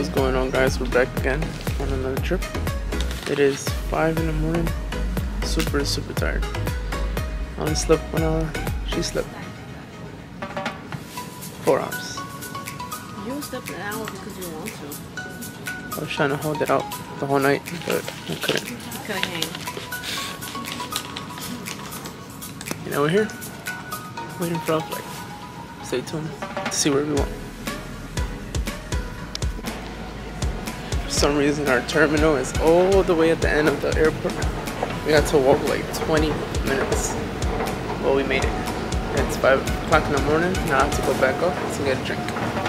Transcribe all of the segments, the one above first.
What's going on, guys? We're back again on another trip. It is 5 in the morning. Super tired. I only slept 1 hour. She slept 4 hours. You slept an hour because you want to. I was trying to hold it out the whole night, but I couldn't. You couldn't hang. You know, we're here waiting for our flight. Stay tuned to see where we want. For some reason, our terminal is all the way at the end of the airport. We had to walk like 20 minutes. Well, we made it. It's 5 o'clock in the morning. Now I have to go back up to get a drink.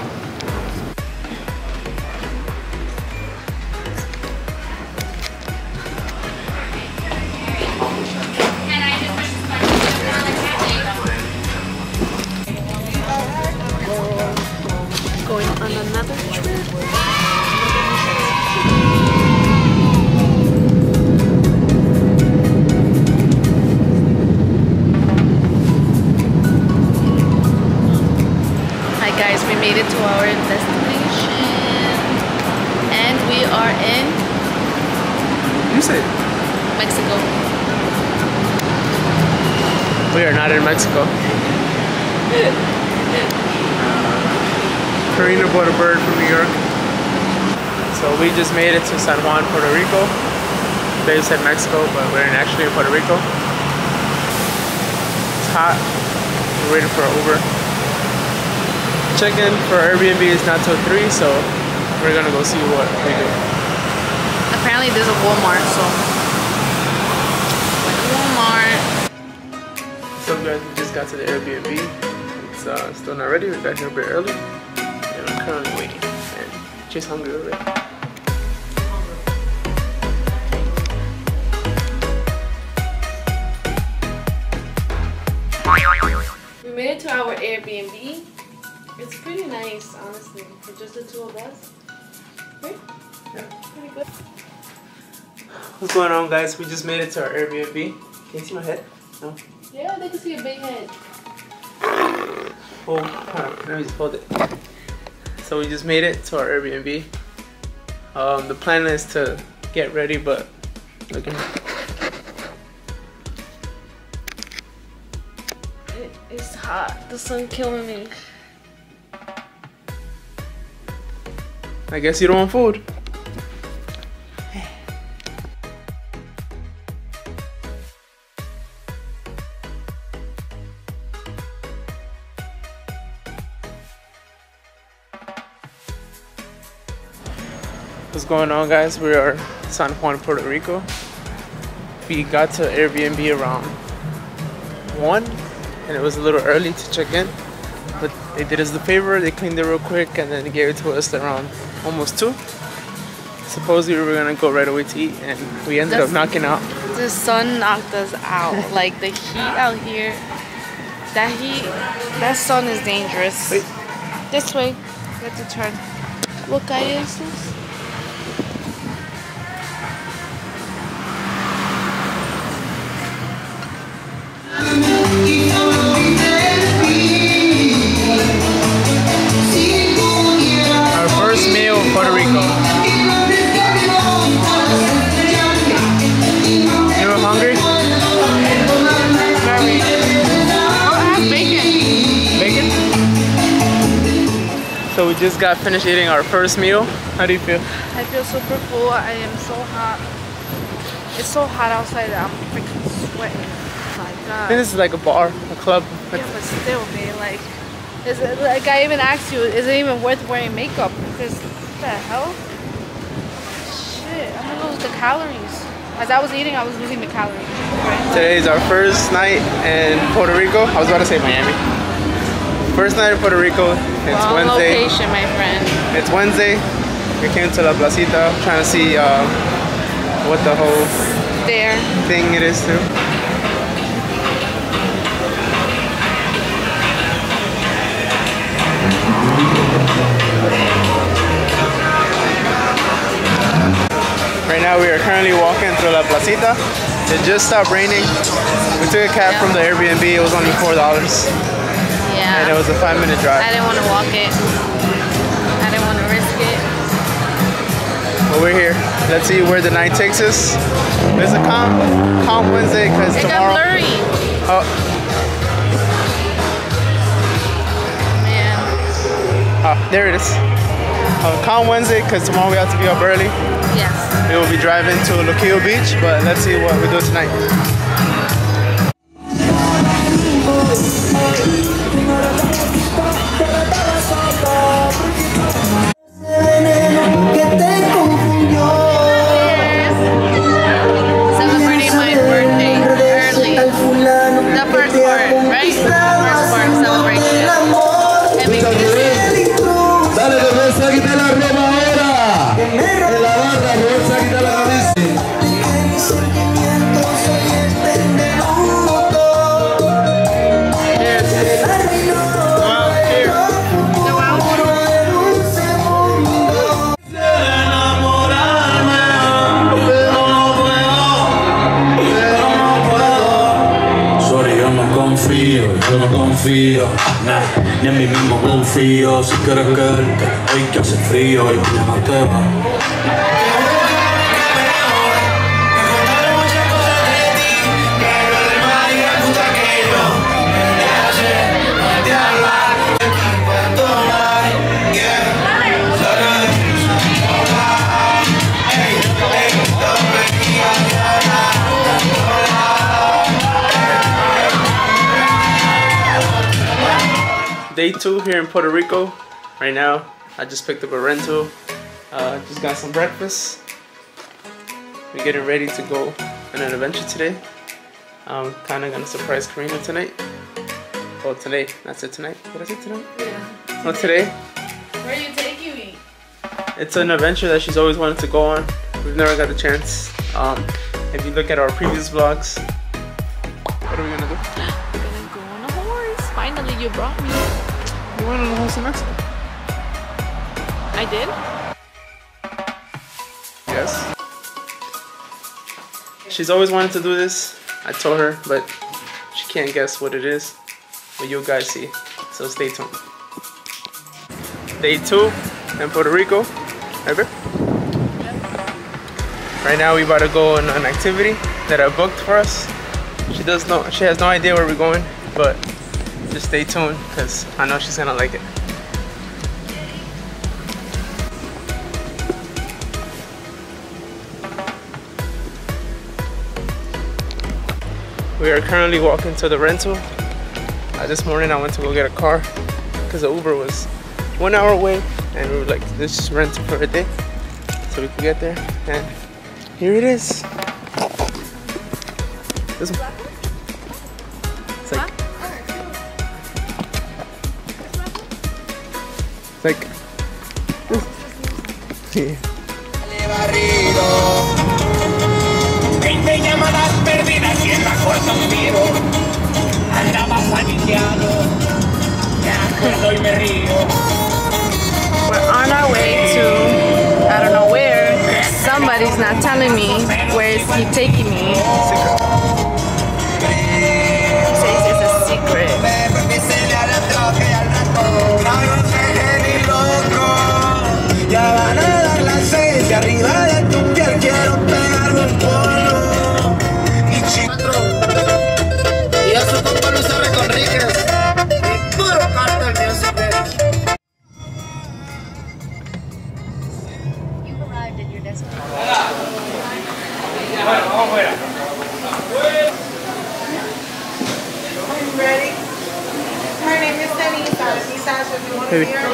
Going on another trip. Hi guys, we made it to our destination and we are in You say it. Mexico. We are not in Mexico. Karina bought a bird from New York. So we just made it to San Juan, Puerto Rico. They said Mexico, but we're actually in Puerto Rico. It's hot. We're waiting for an Uber. Check-in for Airbnb is not till 3, so we're gonna go see what we do. Apparently there's a Walmart, so Walmart. So guys, we just got to the Airbnb. It's still not ready. We got here a bit early. And I'm currently waiting. And she's hungry already. We made it to our Airbnb. It's pretty nice, honestly, for just the two of us. Right? Yeah. Pretty good. What's going on, guys? We just made it to our Airbnb. Can you see my head? No? Yeah, they can see a big head. Oh, let me just hold it. So we just made it to our Airbnb. The plan is to get ready, but look at me. It's hot. The sun killing me. I guess you don't want food. What's going on, guys? We are San Juan, Puerto Rico. We got to Airbnb around 1 and it was a little early to check in, but they did us the favor. They cleaned it real quick and then they gave it to us around almost 2. Supposedly we were gonna go right away to eat and we ended up knocking out. The sun knocked us out. Like the heat out here, that sun is dangerous. Wait. This way, you have to turn. What guy is this? Our first meal in Puerto Rico. You were hungry? Very. Oh, I have bacon. Bacon? So we just got finished eating our first meal. How do you feel? I feel super full. I am so hot. It's so hot outside that I'm freaking sweating. Oh my I god. think this is like a bar, a club. Yeah, but still, man, like, is it, like I even asked you, is it even worth wearing makeup? Because what the hell? Shit, I'm gonna lose the calories. As I was eating, I was losing the calories. Right? Today is our first night in Puerto Rico. I was about to say Miami. First night in Puerto Rico. It's Wrong Wednesday. location, my friend. It's Wednesday. We came to La Placita, trying to see what the whole There. thing it is too. Right now we are currently walking through La Placita. It just stopped raining. We took a cab from the Airbnb. It was only $4. Yeah. And it was a 5-minute drive. I didn't want to walk it. I didn't want to risk it. But we're here. Let's see where the night takes us. There's a calm Wednesday because tomorrow. It got blurry. Oh. Man. There it is. Calm Wednesday because tomorrow we have to be up early. Yes. We will be driving to Loquillo Beach, but let's see what we do tonight. Celebrating my birthday early. The first part, right? The first part of celebration. Dale, reversa, quita la ropa ahora. En la barra, reversa, quita la camisa. Yo no confío, nah, ni en mí mismo confío. Si quieres quedarte, hoy que hace frío y ya no te va. Day 2 here in Puerto Rico. Right now, I just picked up a rental. Just got some breakfast. We're getting ready to go on an adventure today. I'm kind of gonna surprise Karina tonight. Oh, today. I said tonight. Did I say tonight? Yeah. No, today. Where are you taking me? It's an adventure that she's always wanted to go on. We've never got the chance. If you look at our previous vlogs, what are we gonna do? We're gonna go on a horse. Finally, you brought me. You went on a horse in Mexico. I did? Yes. She's always wanted to do this. I told her, but she can't guess what it is. But you guys see. So stay tuned. Day 2 in Puerto Rico. Remember? Right now we about to go on an activity that I booked for us. She has no idea where we're going, but just stay tuned because I know she's gonna like it. We are currently walking to the rental. This morning I went to go get a car because the Uber was 1 hour away and we were like, let's just rent it for a day so we could get there. And here it is. This one. It's like, it's like this. Yeah. We're on our way to, I don't know where. Somebody's not telling me where is he taking me. He says it's a secret. Ready? Her name is Denisa. If you want to see her,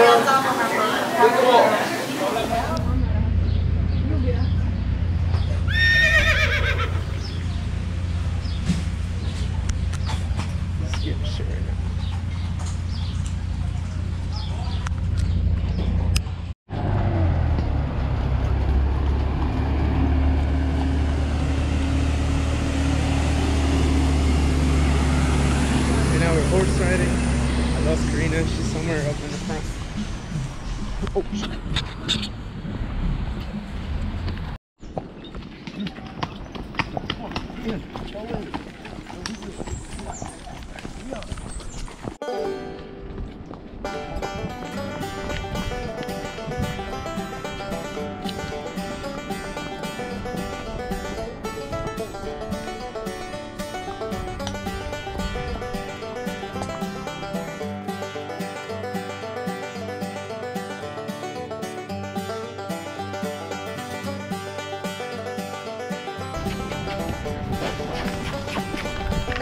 horse riding. I lost Karina. She's somewhere up in the front. Oh, shit.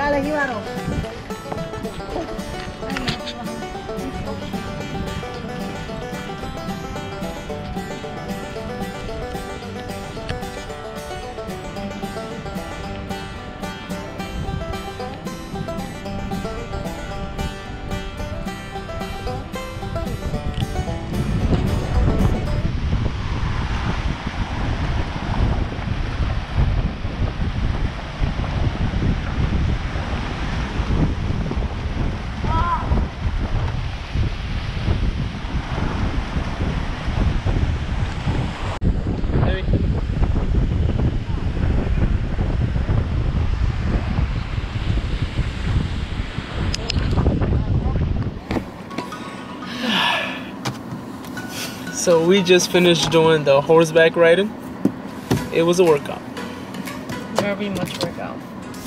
So we just finished doing the horseback riding. It was a workout. Very much workout.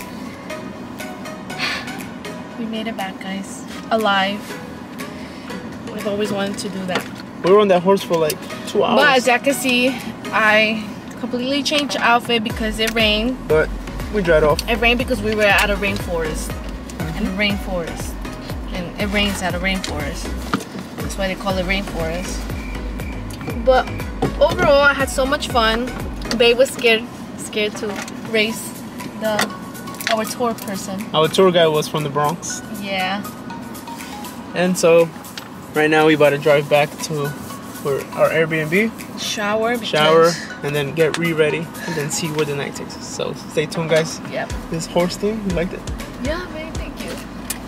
We made it back, guys. Alive. We've always wanted to do that. We were on that horse for like 2 hours. But as you can see, I completely changed outfit because it rained. But we dried off. It rained because we were at a rainforest. In a rainforest. And it rains at a rainforest. That's why they call it rainforest. But overall, I had so much fun. Babe was scared to race our tour person. Our tour guide was from the Bronx. Yeah. And so right now we about to drive back to our Airbnb. Shower, and then get ready and then see where the night takes us. So stay tuned, guys. Yep. This horse thing, you liked it? Yeah, babe, thank you.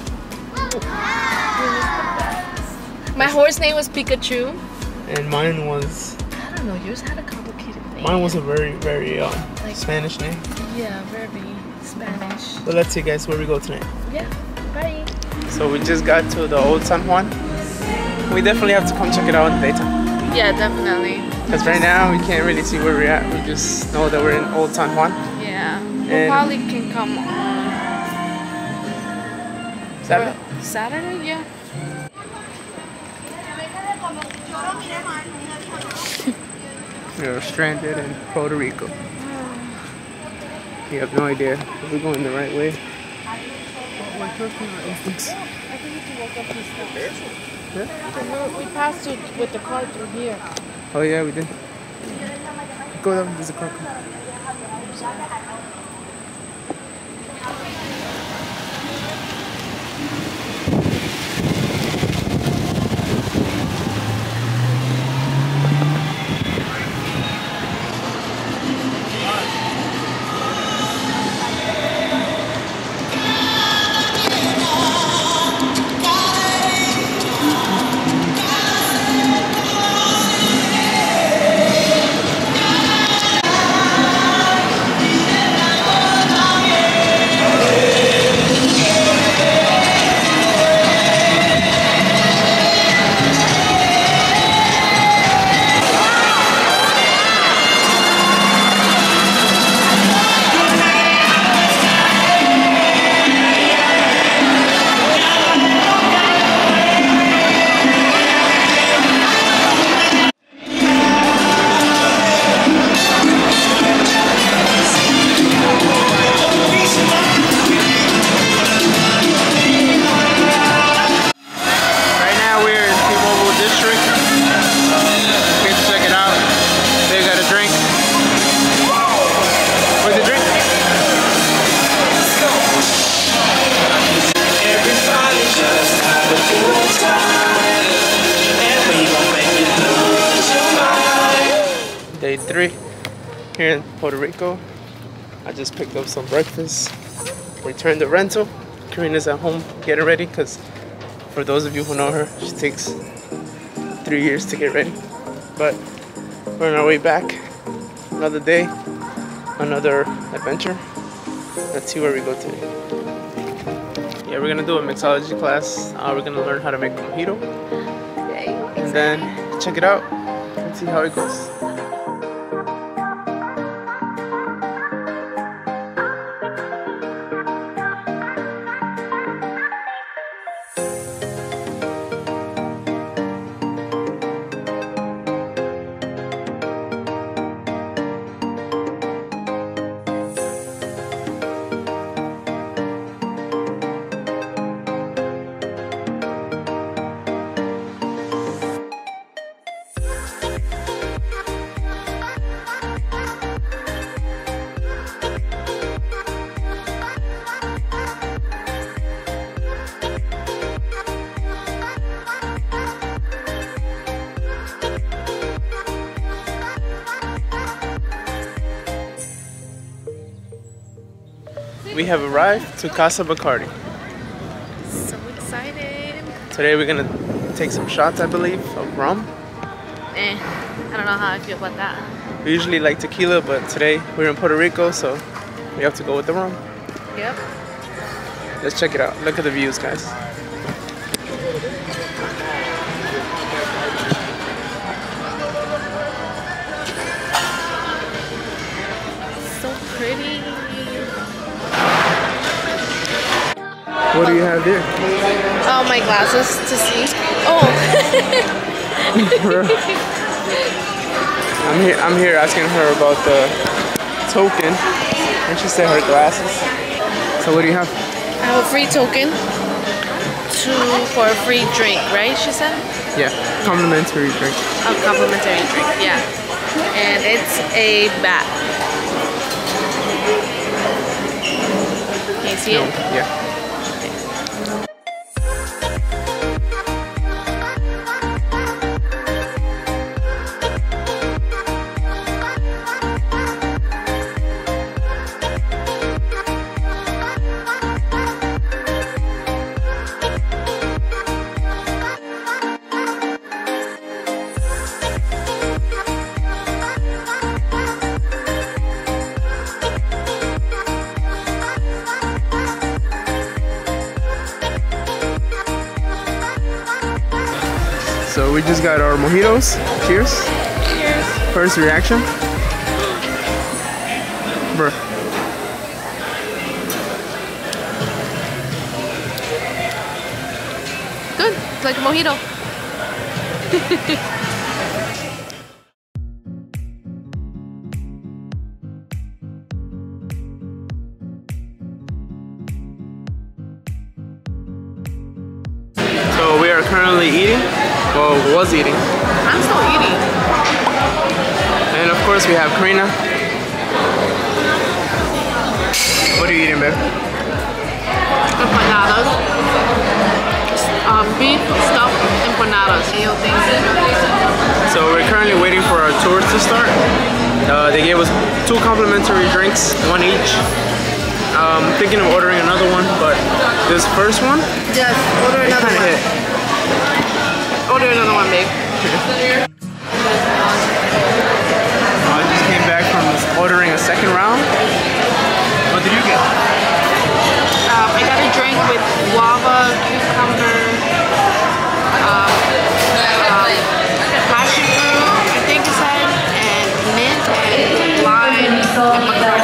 My horse name was Pikachu. And mine was... I don't know, yours had a complicated name. Mine was a very, very Spanish name. Yeah, very Spanish. So let's see, guys, where we go tonight. Yeah, bye. So we just got to the old San Juan. We definitely have to come check it out in the daytime. Yeah, definitely. Because right now we can't really see where we're at. We just know that we're in old San Juan. Yeah, we probably can come on Saturday? Saturday, yeah. We are stranded in Puerto Rico. We have no idea if we're going the right way. I think we can walk up these steps. Yeah? We passed with the car through here. Oh yeah, we did. Go down, there's a car coming. Day 3 here in Puerto Rico. I just picked up some breakfast, returned the rental. Karina's at home getting ready because for those of you who know her, she takes 3 years to get ready. But we're on our way back. Another day, another adventure. Let's see where we go today. Yeah, we're gonna do a mixology class. We're gonna learn how to make a mojito. And then check it out and see how it goes. We have arrived to Casa Bacardi. So excited. Today we're gonna take some shots, I believe, of rum. I don't know how I feel about that. We usually like tequila, but today we're in Puerto Rico, so we have to go with the rum. Yep. Let's check it out. Look at the views, guys. So pretty. What do you have there? Oh, my glasses to see. Oh. I'm here asking her about the token, and she said her glasses. So what do you have? I have a free token for a free drink, right? She said. Yeah, complimentary drink. A complimentary drink, yeah. And it's a bat. Can you see it? Yeah. So we just got our mojitos. Cheers. Cheers. First reaction. Bruh. Good. It's like a mojito. So we are currently eating. Well, was eating. I'm still eating. And of course we have Karina. What are you eating, babe? Empanadas. Beef stuffed empanadas. So we're currently waiting for our tours to start. They gave us 2 complimentary drinks, 1 each. Thinking of ordering another one, but this first one, Yes, order another kinda one. hit. Order another one, babe. I just came back from ordering a second round. What did you get? I got a drink with guava, cucumber, passion fruit, I think it said, and mint and lime and Bacardi.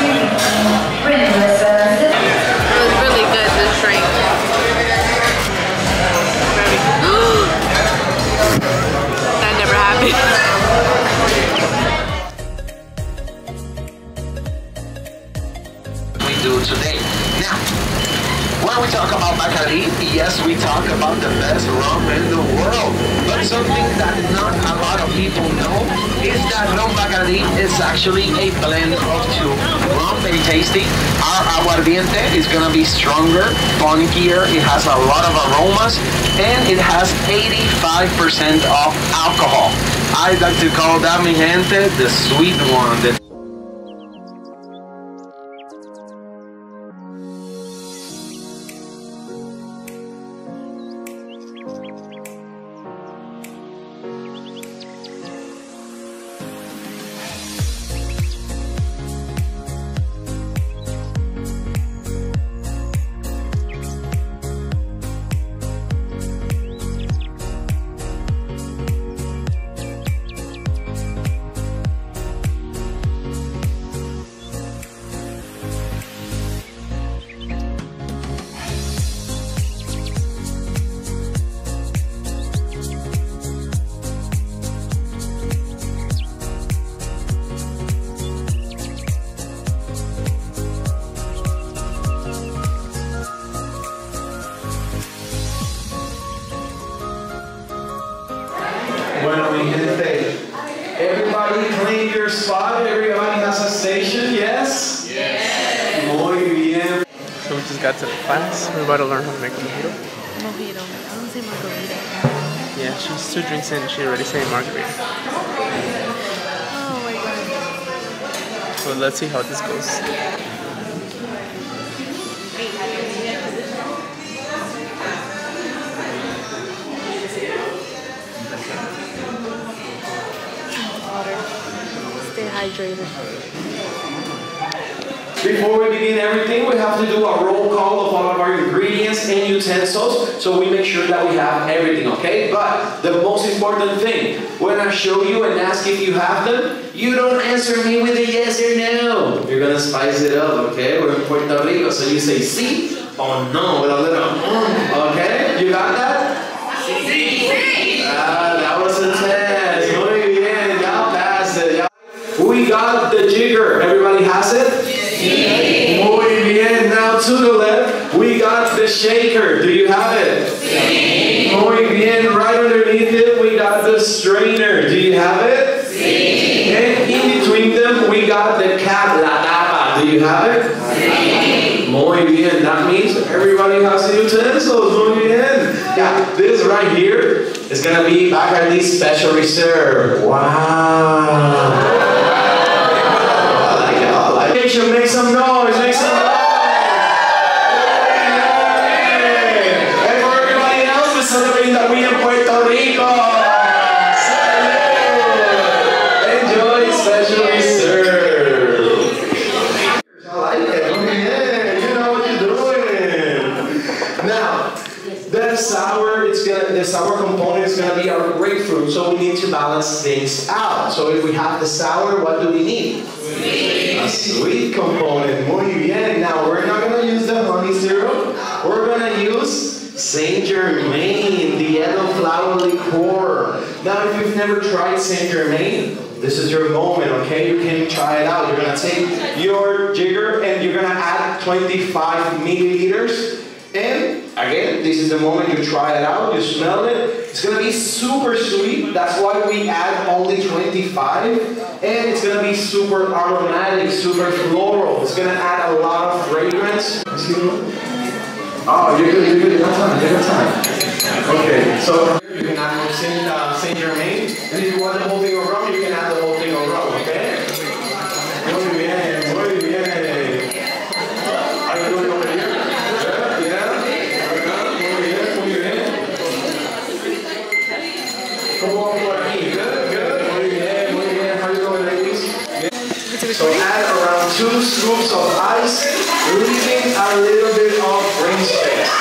It was really good, this drink. That never happened. We do today. Now, when we talk about Bacardi, yes, we talk about the best rum in the world. But something that not a lot of people know is that rum Bacardi is actually a blend of 2. Rum, very tasty. Our aguardiente is gonna be stronger, funkier. It has a lot of aromas, and it has 85% of alcohol. I like to call that, mi gente, the sweet one. Bueno, mi gente, everybody claim your spot. Everybody has a station, yes? Yes. Muy bien. So we just got to the class. We're about to learn how to make a mojito. Mojito. I don't say margarita. Yeah, she's 2 drinks in. She already said margarita. Oh my god. So let's see how this goes. hydrated. Before we begin everything, we have to do a roll call of all of our ingredients and utensils, so we make sure that we have everything, okay? But the most important thing, when I show you and ask if you have them, you don't answer me with a yes or no. You're gonna spice it up, okay? We're in Puerto Rico, so you say sí or no with a little okay? You got that? Sí. That was a test. Muy bien, y'all passed it. We got the jigger. Everybody has it? Muy bien. Now to the left, we got the shaker. Do you have it? Sí. Muy bien. Right underneath it, we got the strainer. Do you have it? Sí. And in between them, we got the cap, la tapa. Do you have it? Sí. Muy bien. That means everybody has the utensils. Muy bien. Yeah, this right here is gonna be Bacardi Special Reserve. Wow. Make some noise, make some noise! And for everybody else, we're celebrating that we in Puerto Rico! Salud! Enjoy Special Reserve! I like it, yeah, you know what you're doing! Now, the sour component is gonna be our grapefruit, so we need to balance things out. So if we have the sour, what do we need? A sweet component, muy bien. Now we're not gonna use the honey syrup. We're gonna use Saint Germain, the yellow flower liqueur. Now if you've never tried Saint Germain, this is your moment, okay? You can try it out. You're gonna take your jigger and you're gonna add 25 milliliters. And again, this is the moment you try it out, you smell it. It's gonna be super sweet. That's why we add only 25. And it's gonna be super aromatic, super floral. It's gonna add a lot of fragrance. Oh, you're good, you got time. Okay, so you can add Saint Germain. And if you want the whole thing of rum, you can add the whole thing of rum, okay? Muy bien, muy bien. Are you doing over here? So add around 2 scoops of ice, leaving a little bit of ring space.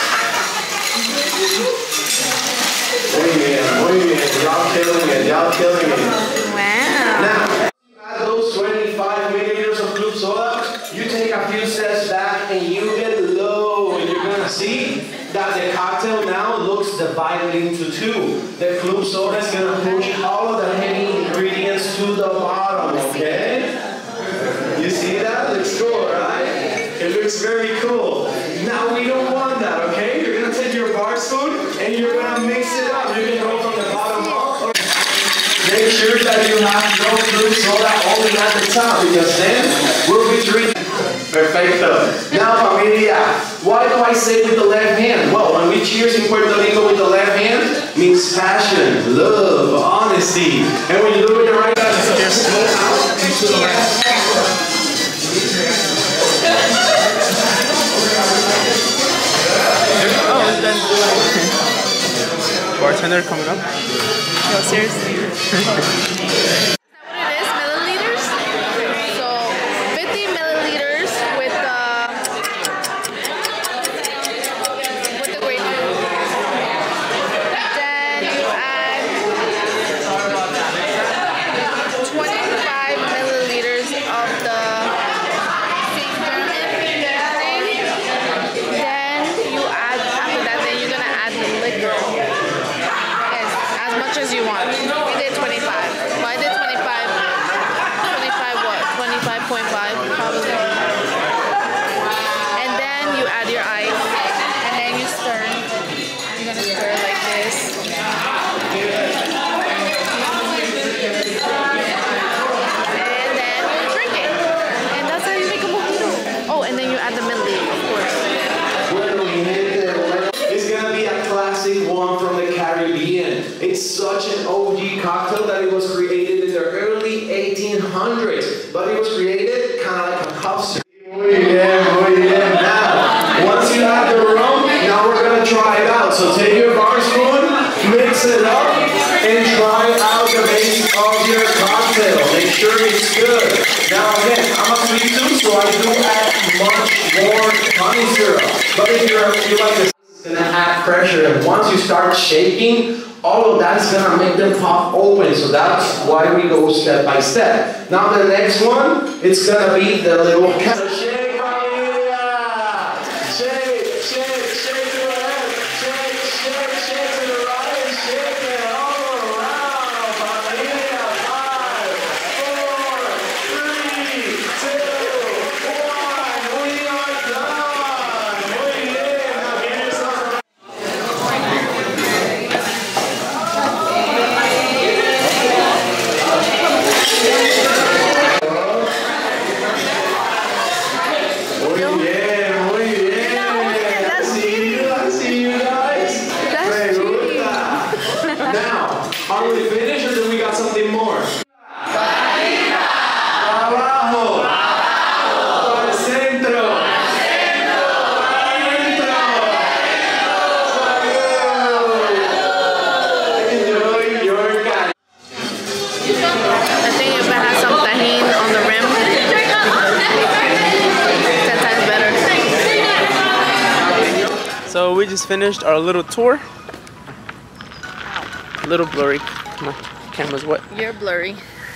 Muy bien. Y'all killing it. Wow. Now, add those 25 milliliters of club soda, you take a few steps back and you get low, and you're gonna see that the cocktail now looks divided into 2. The club soda is gonna push all of the heavy ingredients to the bottom, okay? You see that? Looks cool, right? It looks very cool. Now we don't want that, okay? You're gonna take your bar spoon and you're gonna mix it up. You can go from the bottom up. Make sure that you have no club soda only at the top, because then we'll be drinking. Perfecto. Now, familia, why do I say with the left hand? Well, when we cheers in Puerto Rico with the left hand, means passion, love, honesty. And when you do it with the right hand, just go out and to the left. Oh, it's done. Bartender coming up. No, seriously. Is that what it is? Milliliters? So 50 milliliters with the grapefruit. Then you add 25 milliliters of the Saint Germain thing. Then you add, after that, then you're gonna add the liquor. Yes, as much as you want. We did 25. Well, I did 25. sure it's good. Now again, I'm a sweet tooth, so I do add much more honey syrup. But if you like this, it's gonna add pressure, and once you start shaking, all of that's gonna make them pop open. So that's why we go step by step. Now the next one, it's gonna be the little shake, familia. Shake, shake, shake to the left, shake, shake, shake to the right, shake it all around, familia. 5, 4, 3, 2, 1. We are done. Muy bien. Now give yourself a Are we finished or do we got something more? Abajo. Al centro. Enjoy your guy. I think if it has some tahini on the rim, 10 times better. So we just finished our little tour. A little blurry. My camera's wet. You're blurry.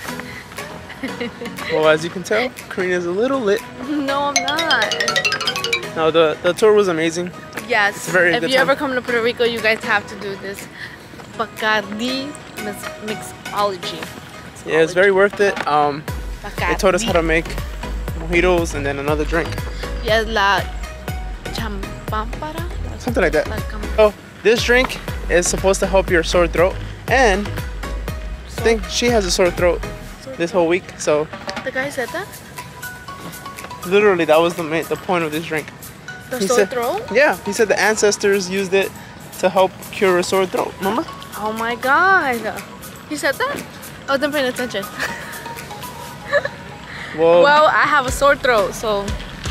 Well, as you can tell, Karina's a little lit. No, I'm not. No, the tour was amazing. Yes. Very if good you time. ever come to Puerto Rico, you guys have to do this Bacardi mixology. Yeah, it's very worth it. They Bacardi. taught us how to make mojitos and then another drink. Yes, la champampara. Something like that. La Oh, this drink is supposed to help your sore throat, and I think she has a sore throat this whole week. So The guy said that? literally, that was the point of this drink. The He sore said- throat? Yeah, he said the ancestors used it to help cure a sore throat. Remember? Oh my god. He said that? I wasn't paying attention. Well, I have a sore throat, so.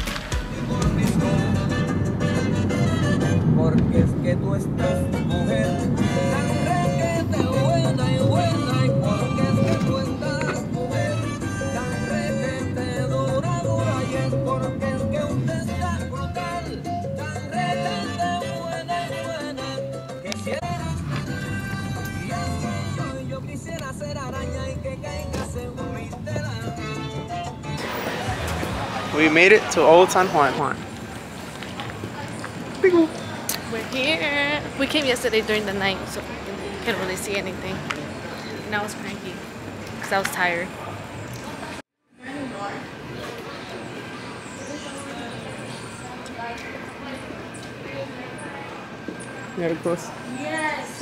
Porque es que tú estás mujer tan requete buena y buena, y porque es que tú estás mujer tan requete dura, dura, y es porque es que usted está brutal, tan requete buena y buena, quisiera, y es que yo quisiera ser araña y que caigas en mi tela. We made it to Old San Juan. We're here. We came yesterday during the night, so we couldn't really see anything. And I was cranky because I was tired. Yeah, close. Yes.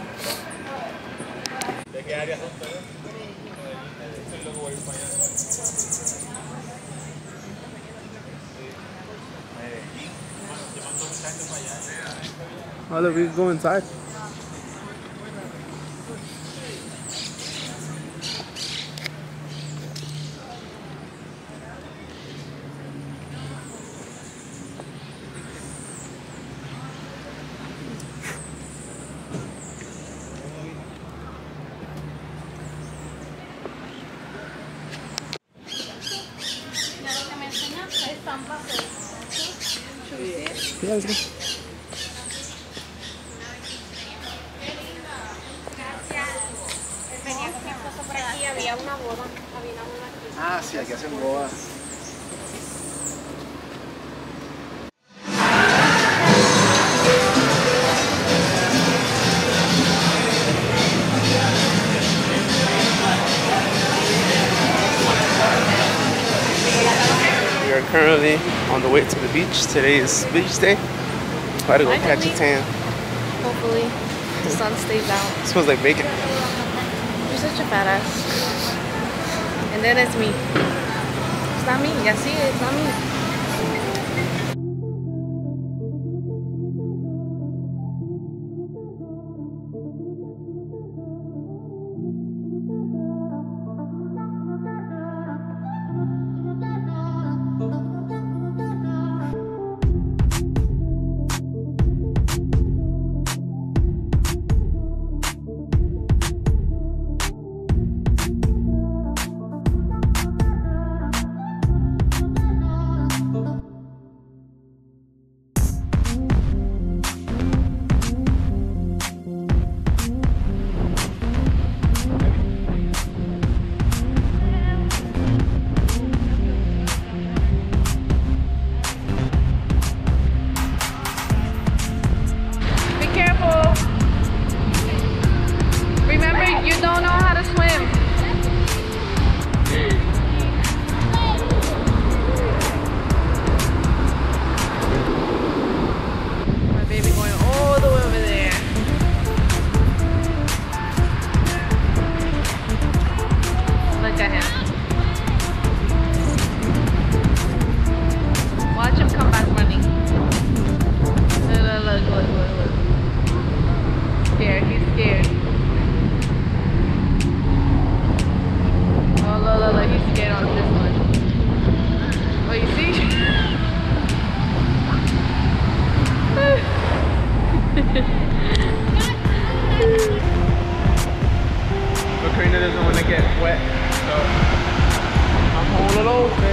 Oh, look, we can go inside. Yeah, let's go. Ah, sí, aquí hacen bodas. We are currently on the way to the beach. Today is beach day. About to go catch a tan. Hopefully, the sun stays out. It smells like bacon. You're such a badass. And then it's me. It's not me. Yeah, see, it's not me. Look at him. Watch him come back running. Look. Scared, he's scared. Oh, look, he's scared on this one. Oh, you see? But Karina doesn't want to get wet, so I'm holding it open.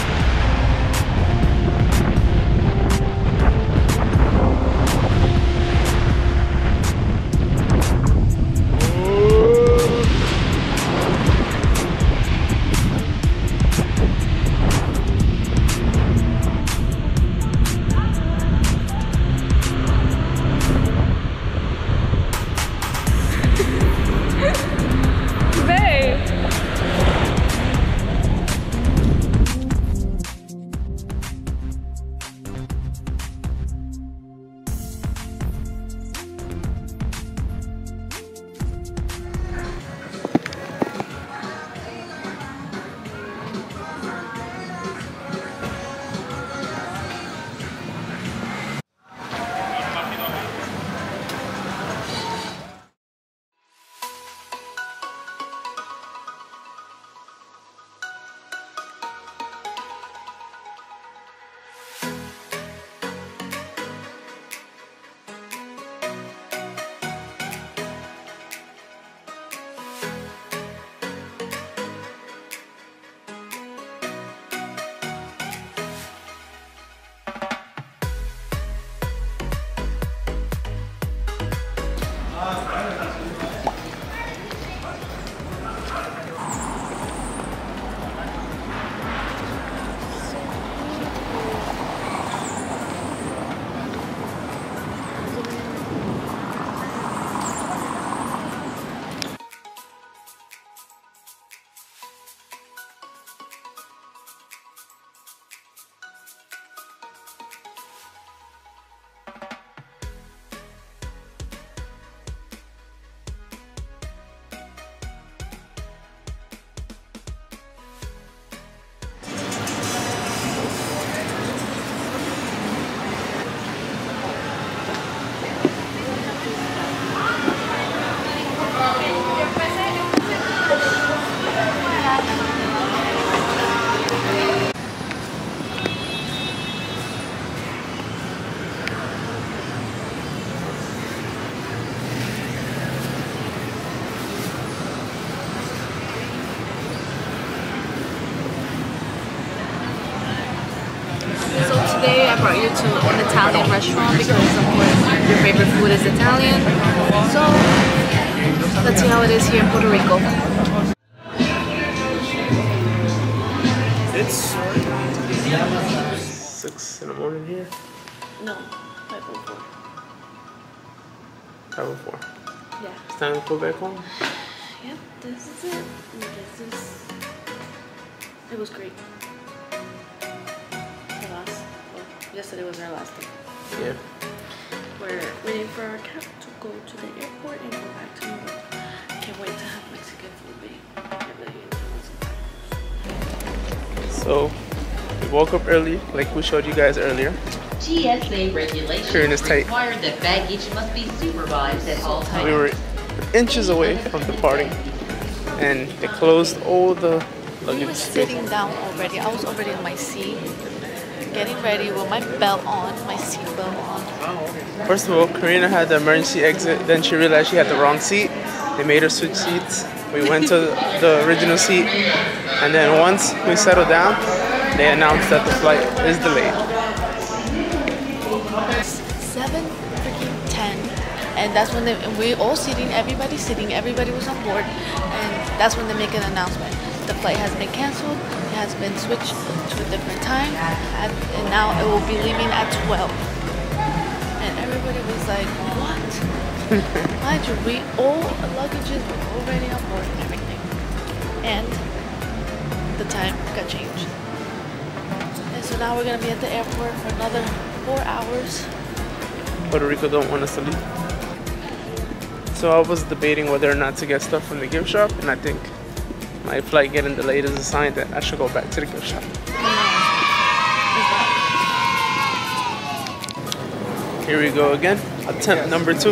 Today I brought you to an Italian restaurant because of course your favorite food is Italian. So let's see how it is here in Puerto Rico. It's 6 in the morning here. No, 5:04. 5:04. Yeah. It's time to go back home. Yep, this is it. It was great. Yesterday was our last day. Yeah. We're waiting for our cab to go to the airport and go back to New York. Can't wait to have Mexican food, babe. I really enjoy it. So we woke up early, like we showed you guys earlier. GSA regulations Karina's tight. require that baggage must be supervised at all times. We were inches away from departing, and they closed all the luggage. We were sitting down already. I was already in my seat, getting ready with my belt on, my seat belt on. First of all, Karina had the emergency exit. Then she realized she had the wrong seat. They made her switch seats. We went to the original seat, and then once we settled down, they announced that the flight is delayed. 7:10, and that's when we all sitting, everybody was on board, and that's when they make an announcement. The flight has been canceled. It has been switched to a different time, and now it will be leaving at 12. And everybody was like, "What?" Mind you, we all luggages were already on board and everything, and the time got changed. And so now we're gonna be at the airport for another 4 hours. Puerto Rico don't want us to leave. So I was debating whether or not to get stuff from the gift shop, and I think my flight getting delayed is a sign that I should go back to the gift shop. Here we go again. Attempt number 2.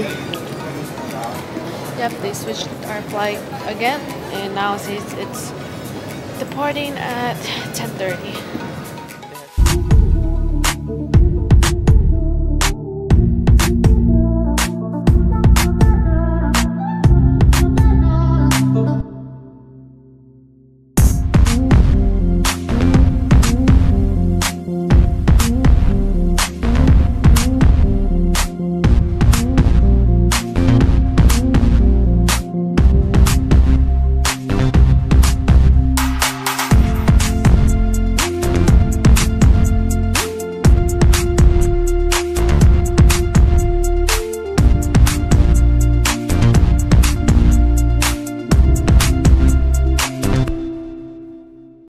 Yep, they switched our flight again, and now it's departing at 10:30.